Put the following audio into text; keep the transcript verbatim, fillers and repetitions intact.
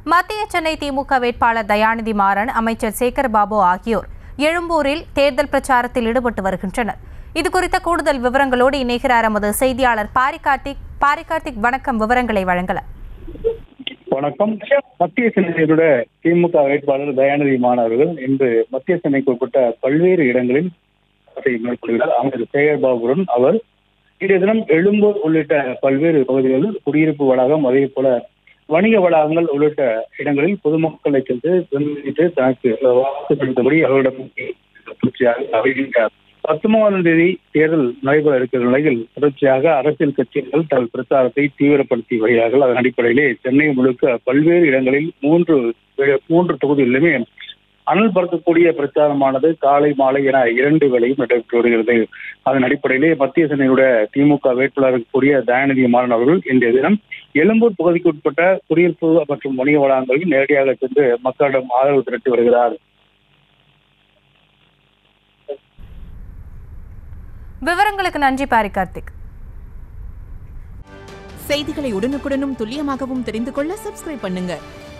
மத்திய சென்னை திமுக வேட்பாளர் தயாநிதி மாறன், அமைச்சர் சேகர் பாபு ஆகியோர் எழும்பூரில் தேர்தல் பிரச்சாரத்தில் ஈடுபட்டு வருகின்றனர். இதுகுறித்த கூடுதல் விவரங்களோடு இணைகிறார் எமது செய்தியாளர் பாரிகார்த்திக். பாரிகார்த்திக், வணக்கம். விவரங்களை வழங்கலாம். வணக்கம். மத்திய சென்னையுடைய திமுக வேட்பாளர் தயாநிதி மாறன் அவர்கள் இன்று மத்திய சென்னைக்கு உட்பட்ட பல்வேறு இடங்களில் மேற்கொள்கிறார். அமைச்சர் சேகர் பாபுடன் அவர் இன்றைய தினம் எழும்பூர் உள்ளிட்ட பல்வேறு பகுதிகளில் குடியிருப்பு வளாகம், அதே போல வணிக வளாகங்கள் உள்ளிட்ட இடங்களில் பொதுமக்களை சென்று சந்தித்து தனக்கு வாக்கு செலுத்தபடி அவரிடம் பத்தொன்பதாம் தேதி தேர்தல் நடைபெற இருக்கிற நிலையில் தொடர்ச்சியாக அரசியல் கட்சிகள் தங்கள் பிரச்சாரத்தை தீவிரப்படுத்தி வருகிறார்கள். அதன் அடிப்படையிலே சென்னை முழுக்க பல்வேறு இடங்களில் மூன்று மூன்று தொகுதிகளிலுமே அனல் பறக்கக்கூடிய பிரச்சாரமானது காலை மாலை என இரண்டு வேளையும் நடைபெற்று வருகிறது. அதன் அடிப்படையிலே மத்திய சென்னையுடைய திமுக வேட்பாளர் கூடிய தயாநிதி மாறன் அவர்கள் இன்றைய தினம் எழும்பூர் பகுதிக்கு உட்பட்ட குடியிருப்பு மற்றும் வணிக வளாகங்களில் நேரடியாக சென்று மக்களிடம் ஆதரவு திரட்டி வருகிறார். விவரங்களுக்கு நன்றி பாரிகார்த்திக். செய்திகளை உடனுக்குடனும் துல்லியமாகவும் தெரிந்து கொள்ள சப்ஸ்கிரைப் பண்ணுங்க.